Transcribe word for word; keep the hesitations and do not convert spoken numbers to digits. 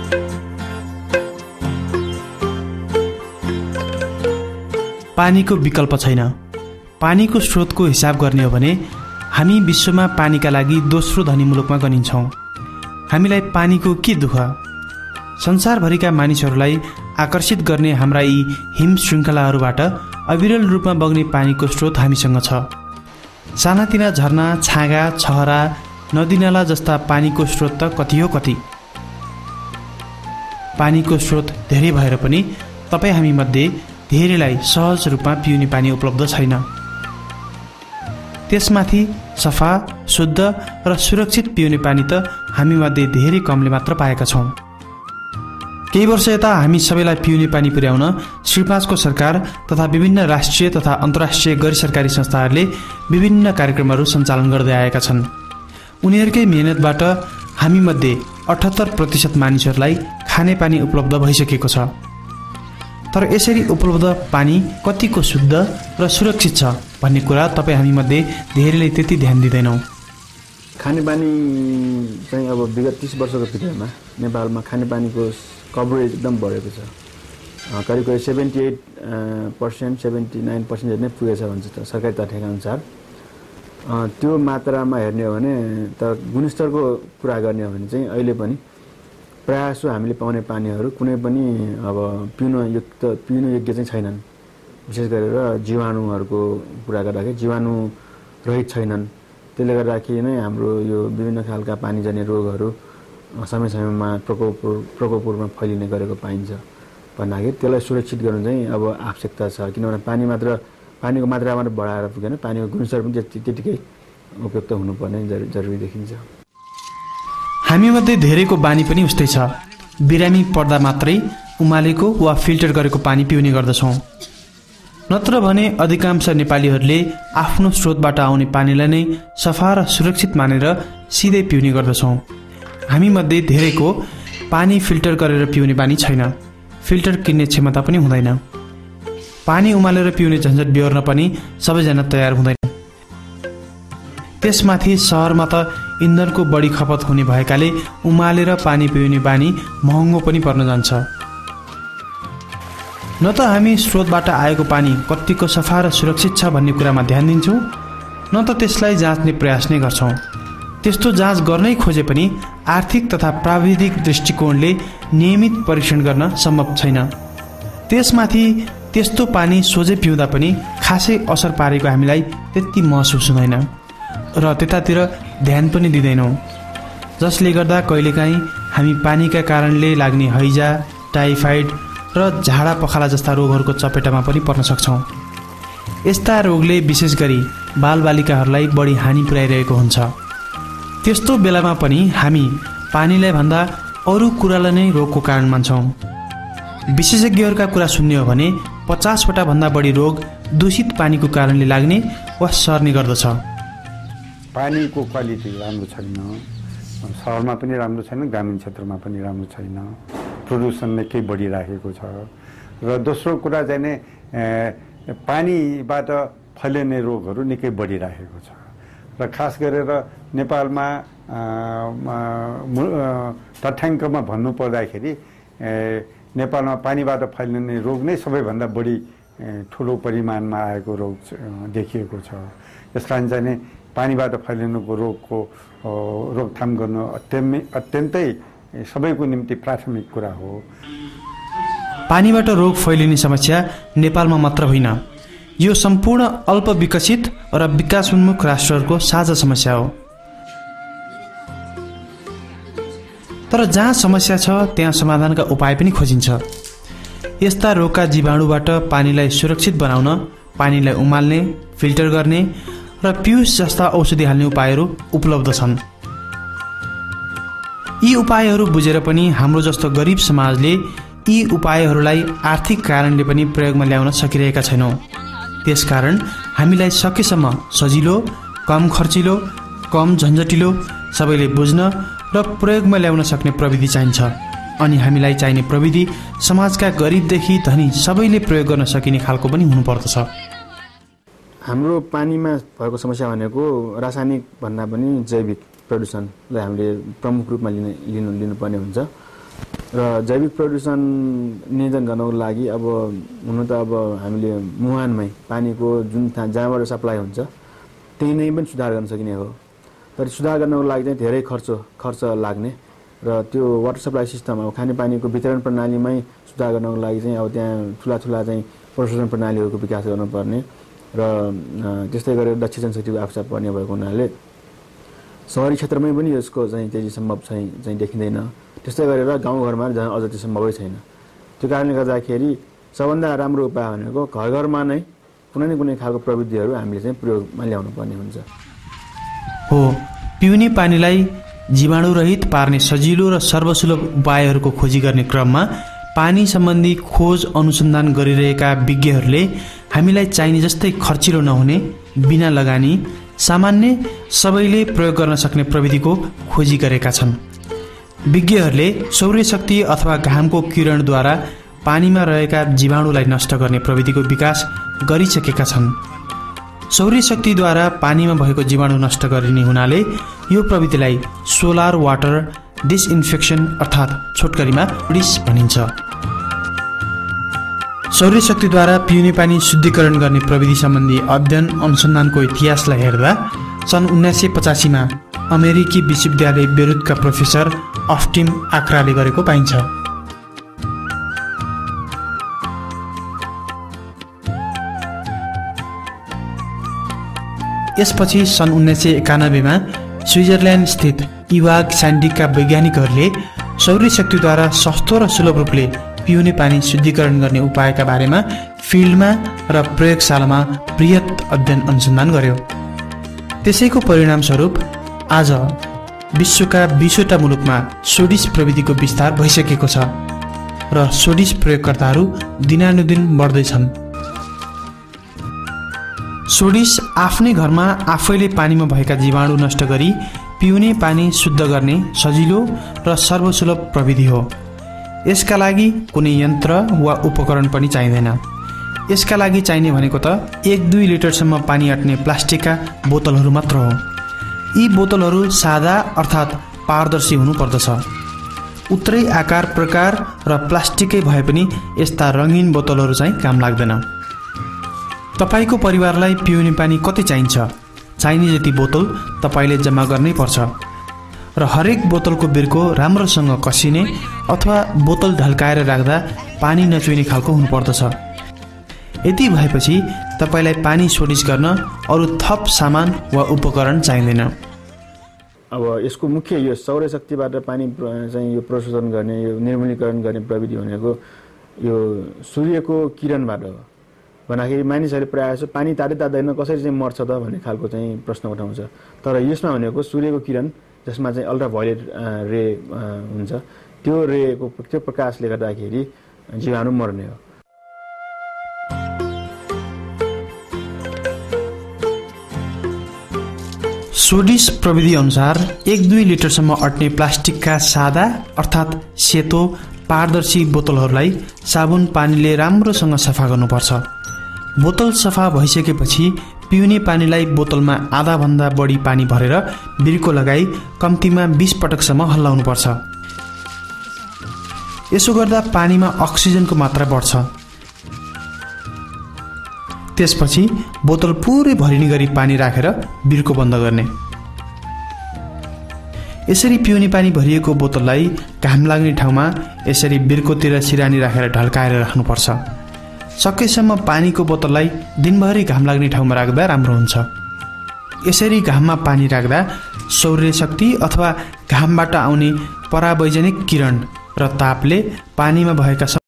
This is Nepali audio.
पानीको विकल्प छैन। पानीको स्रोतको हिसाब गर्ने हो भने हामी विश्वमा पानीका लागि दोस्रो धनी मुलुकमा गनिन्छौँ। हामीलाई पानीको के दुःख? संसारभरिका मानिसहरूलाई आकर्षित गर्ने हाम्रा यी हिम श्रृङ्खलाहरूबाट अविरल रूपमा बग्ने पानीको स्रोत हामीसँग छ। सानातिना झरना, छाँगा, छहरा, नदीनाला जस्ता पानीको स्रोत त कति हो कति। पानीको स्रोत धेरै भएर पनि तपाईँ हामीमध्ये धेरैलाई सहज रूपमा पिउने पानी उपलब्ध छैन। त्यसमाथि सफा, शुद्ध र सुरक्षित पिउने पानी त हामीमध्ये धेरै कमले मात्र पाएका छौँ। केही वर्ष यता हामी सबैलाई पिउने पानी पुर्याउन श्री पाँचको सरकार तथा विभिन्न राष्ट्रिय तथा अन्तर्राष्ट्रिय गैर सरकारी संस्थाहरूले विभिन्न कार्यक्रमहरू सञ्चालन गर्दै आएका छन्। उनीहरूकै मेहनतबाट हामीमध्ये अठहत्तर प्रतिशत मानिसहरूलाई खानेपानी उपलब्ध भइसकेको छ। तर यसरी उपलब्ध पानी कतिको शुद्ध र सुरक्षित छ भन्ने कुरा तपाईँ हामीमध्ये धेरैले त्यति ध्यान दिँदैनौँ। खानेपानी चाहिँ अब विगत तीस वर्षको भित्रमा नेपालमा खानेपानीको कभरेज एकदम बढेको छ। करिब करिब seventy eight percent seventy nine percent नै पुगेछ भन्छ त सरकारी तथ्याङ्क अनुसार। त्यो मात्रामा हेर्ने हो भने त गुणस्तरको कुरा गर्ने हो भने चाहिँ अहिले पनि प्रायः जसो हामीले पाउने पानीहरू कुनै पनि अब पिउन युक्त पिउन योग्य चाहिँ छैनन्। विशेष गरेर जीवाणुहरूको कुरा गर्दाखेरि जीवाणु रहित छैनन्। त्यसले गर्दाखेरि नै हाम्रो यो विभिन्न खालका पानीजन्य रोगहरू समय समयमा प्रकोप प्रकोपमा फैलिने गरेको पाइन्छ। भन्दाखेरि त्यसलाई सुरक्षित गर्नु चाहिँ अब आवश्यकता छ। किनभने पानी मात्र पानीको मात्रा मात्र बढाएर पुगेन, पानीको गुणस्तर पनि त्यतिकै उपयुक्त हुनुपर्ने जरुरी देखिन्छ। हामीमध्ये धेरैको बानी पनि उस्तै छ। बिरामी पर्दा मात्रै उमालेको वा फिल्टर गरेको पानी पिउने गर्दछौँ। नत्र भने अधिकांश नेपालीहरूले आफ्नो स्रोतबाट आउने पानीलाई नै सफा र सुरक्षित मानेर सिधै पिउने गर्दछौँ। हामीमध्ये धेरैको पानी फिल्टर गरेर पिउने बानी छैन। फिल्टर किन्ने क्षमता पनि हुँदैन। पानी उमालेर पिउने झन्झट बिहोर्न पनि सबैजना तयार हुँदैन। त्यसमाथि सहरमा त इन्धनको बढी खपत हुने भएकाले उमालेर पानी पिउने बानी महँगो पनि पर्न जान्छ। न त हामी स्रोतबाट आएको पानी कतिको सफा र सुरक्षित छ भन्ने कुरामा ध्यान दिन्छौँ, न त त्यसलाई जाँच्ने प्रयास नै गर्छौँ। त्यस्तो जाँच गर्नै खोजे पनि आर्थिक तथा प्राविधिक दृष्टिकोणले नियमित परीक्षण गर्न सम्भव छैन। त्यसमाथि त्यस्तो पानी सोझै पिउँदा पनि खासै असर पारेको हामीलाई त्यति महसुस हुँदैन र त्यतातिर ध्यान पनि दिँदैनौँ, जसले गर्दा कहिलेकाहीँ हामी पानीका कारणले लाग्ने हैजा, टाइफाइड र झाडा पखाला जस्ता रोगहरूको चपेटामा पनि पर्न सक्छौँ। यस्ता रोगले विशेष गरी बालबालिकाहरूलाई बढी हानि पुर्याइरहेको हुन्छ। त्यस्तो बेलामा पनि हामी पानीलाई भन्दा अरू कुरालाई नै रोगको कारण मान्छौँ। विशेषज्ञहरूका कुरा सुन्ने हो भने पचासवटा भन्दा बढी रोग दूषित पानीको कारणले लाग्ने वा सर्ने गर्दछ। पानीको क्वालिटी राम्रो छैन, सहरमा पनि राम्रो छैन, ग्रामीण क्षेत्रमा पनि राम्रो छैन। प्रदूषण निकै बढिराखेको छ। र दोस्रो कुरा चाहिँ नि पानीबाट फैलिने रोगहरू निकै बढिराखेको छ। र खास गरेर नेपालमा तथ्याङ्कमा भन्नु पर्दाखेरि नेपालमा पानीबाट फैलिने रोग नै सबैभन्दा बढी ठुलो परिमाणमा आएको रोग देखिएको छ। यस कारण चाहिँ नि पानीबाट फैलिनुको रोगको रोकथाम गर्नु अत्यन्तै अत्यन्तै सबैको निम्ति प्राथमिक कुरा हो। पानीबाट रोग फैलिने समस्या नेपालमा मात्र होइन, यो सम्पूर्ण अल्प विकसित र विकासोन्मुख राष्ट्रहरूको साझा समस्या हो। तर जहाँ समस्या छ त्यहाँ समाधानका उपाय पनि खोजिन्छ। यस्ता रोगका जीवाणुबाट पानीलाई सुरक्षित बनाउन पानीलाई उमाल्ने, फिल्टर गर्ने र पियुष जस्ता औषधि हाल्ने उपायहरू उपलब्ध छन्। यी उपायहरू बुझेर पनि हाम्रो जस्तो गरिब समाजले यी उपायहरूलाई आर्थिक कारणले पनि प्रयोगमा ल्याउन सकिरहेका छैनौँ। त्यसकारण हामीलाई सकेसम्म सजिलो, कम खर्चिलो, कम झन्झटिलो, सबैले बुझ्न र प्रयोगमा ल्याउन सक्ने प्रविधि चाहिन्छ। अनि हामीलाई चाहिने प्रविधि समाजका गरिबदेखि धनी सबैले प्रयोग गर्न सकिने खालको पनि हुनुपर्दछ। हाम्रो पानीमा भएको समस्या भनेको रासायनिक भन्दा पनि जैविक प्रदूषणलाई हामीले प्रमुख रूपमा लिन लिनु लिनुपर्ने हुन्छ। र जैविक प्रदूषण नियन्त्रण गर्नको लागि अब हुन त अब हामीले मुहानमै पानीको जुन जहाँबाट सप्लाई हुन्छ त्यही नै पनि सुधार गर्न सकिने हो। तर सुधार गर्नको लागि चाहिँ धेरै खर्च खर्च लाग्ने र त्यो वाटर सप्लाई सिस्टम अब खानेपानीको वितरण प्रणालीमै सुधार गर्नको लागि चाहिँ अब त्यहाँ ठुला ठुला चाहिँ प्रशोधन प्रणालीहरूको विकास गर्नुपर्ने र त्यस्तै गरेर दक्ष जनशक्तिको आवश्यकता पर्ने भएको हुनाले सहरी क्षेत्रमै पनि यसको चाहिँ त्यति सम्भव चाहिँ चाहिँ देखिँदैन। त्यस्तै गरेर गाउँघरमा जहाँ अझ त्यो सम्भवै छैन। त्यो कारणले गर्दाखेरि सबभन्दा राम्रो उपाय भनेको घर घरमा नै कुनै न कुनै खालको प्रविधिहरू हामीले चाहिँ प्रयोगमा ल्याउनु पर्ने हुन्छ। हो, पिउने पानीलाई जीवाणुरहित पार्ने सजिलो र सर्वसुलभ उपायहरूको खोजी गर्ने क्रममा पानी सम्बन्धी खोज अनुसन्धान गरिरहेका विज्ञहरूले हामीलाई चाहिने जस्तै खर्चिलो नहुने, बिना लगानी, सामान्य सबैले प्रयोग गर्न सक्ने प्रविधिको खोजी गरेका छन्। विज्ञहरूले सौर्य शक्ति अथवा घामको किरणद्वारा पानीमा रहेका जीवाणुलाई नष्ट गर्ने प्रविधिको विकास गरिसकेका छन्। सौर्य शक्तिद्वारा पानीमा भएको जीवाणु नष्ट गरिने हुनाले यो प्रविधिलाई सोलर वाटर डिसइन्फेक्सन अर्थात् छोटकरीमा सोडिस भनिन्छ। सौर्य शक्तिद्वारा पिउने पानी शुद्धिकरण गर्ने प्रविधि सम्बन्धी अध्ययन अनुसन्धानको इतिहासलाई हेर्दा सन् उन्नाइस सय पचासीमा अमेरिकी विश्वविद्यालय बेरुतका प्रोफेसर अफ्टिम आक्राले गरेको पाइन्छ। यसपछि सन् उन्नाइस सय एकानब्बेमा स्विजरल्यान्ड स्थित इवाग साइन्टिफिकका वैज्ञानिकहरूले सौर्य शक्तिद्वारा सस्तो र सुलभ रूपले पिउने पानी शुद्धिकरण गर्ने उपायका बारेमा फिल्डमा र प्रयोगशालामा बृहत अध्ययन अनुसन्धान गर्यो। त्यसैको परिणामस्वरूप आज विश्वका बीसवटा मुलुकमा सोडिस प्रविधिको विस्तार भइसकेको छ र सोडिस प्रयोगकर्ताहरू दिनानुदिन बढ्दैछन्। सोडिस आफ्नै घरमा आफैले पानीमा भएका जीवाणु नष्ट गरी पिउने पानी शुद्ध गर्ने सजिलो र सर्वसुलभ प्रविधि हो। यसका लागि कुनै यन्त्र वा उपकरण पनि चाहिँदैन। यसका लागि चाहिने भनेको त एक दुई लिटरसम्म पानी अट्ने प्लास्टिकका बोतलहरू मात्र हो। यी बोतलहरू सादा अर्थात् पारदर्शी हुनुपर्दछ। उत्रै आकार प्रकार र प्लास्टिकै भए पनि यस्ता रङ्गीन बोतलहरू चाहिँ काम लाग्दैन। तपाईको परिवारलाई पिउने पानी कति चाहिन्छ, चाहिने जति बोतल तपाईले जम्मा गर्नै पर्छ र हरेक बोतलको बिर्को राम्रोसँग कसिने अथवा बोतल ढल्काएर राख्दा पानी नचुइने खालको हुनुपर्दछ। यति भएपछि तपाईलाई पानी सोडिस गर्न अरू थप सामान वा उपकरण चाहिँदैन। अब यसको मुख्य यो सौर्य शक्तिबाट पानी चाहिँ यो प्रशोधन गर्ने, यो निर्मलीकरण गर्ने प्रविधि भनेको यो सूर्यको किरणबाट हो। भन्दाखेरि मानिसहरूले प्रायः जसो पानी तातै तात्दैन कसरी चाहिँ मर्छ त भन्ने खालको चाहिँ प्रश्न उठाउँछ। तर यसमा भनेको सूर्यको किरण जसमा चाहिँ अल्ट्रा भायोलेट रे हुन्छ, त्यो रेको त्यो प्रकाशले गर्दाखेरि जीवाणु मर्ने हो। सोडिस प्रविधि अनुसार एक दुई लिटरसम्म अट्ने प्लास्टिकका सादा अर्थात् सेतो पारदर्शी बोतलहरूलाई साबुन पानीले राम्रोसँग सफा गर्नुपर्छ। बोतल सफा भइसकेपछि पिउने पानीलाई बोतलमा आधाभन्दा बढी पानी भरेर बिर्को लगाई कम्तीमा बीस पटकसम्म हल्लाउनुपर्छ। यसो गर्दा पानीमा अक्सिजनको मात्रा बढ्छ। त्यसपछि बोतल पुरै भरिने गरी पानी राखेर बिर्को बन्द गर्ने। यसरी पिउने पानी भरिएको बोतललाई घाम लाग्ने ठाउँमा यसरी बिर्कोतिर सिरानी राखेर ढल्काएर राख्नुपर्छ। सकेसम्म पानीको बोतललाई दिनभरि घाम लाग्ने ठाउँमा राख्दा राम्रो हुन्छ। यसरी घाममा पानी राख्दा सौर्य शक्ति अथवा घामबाट आउने परावैजनिक किरण र तापले पानीमा भएका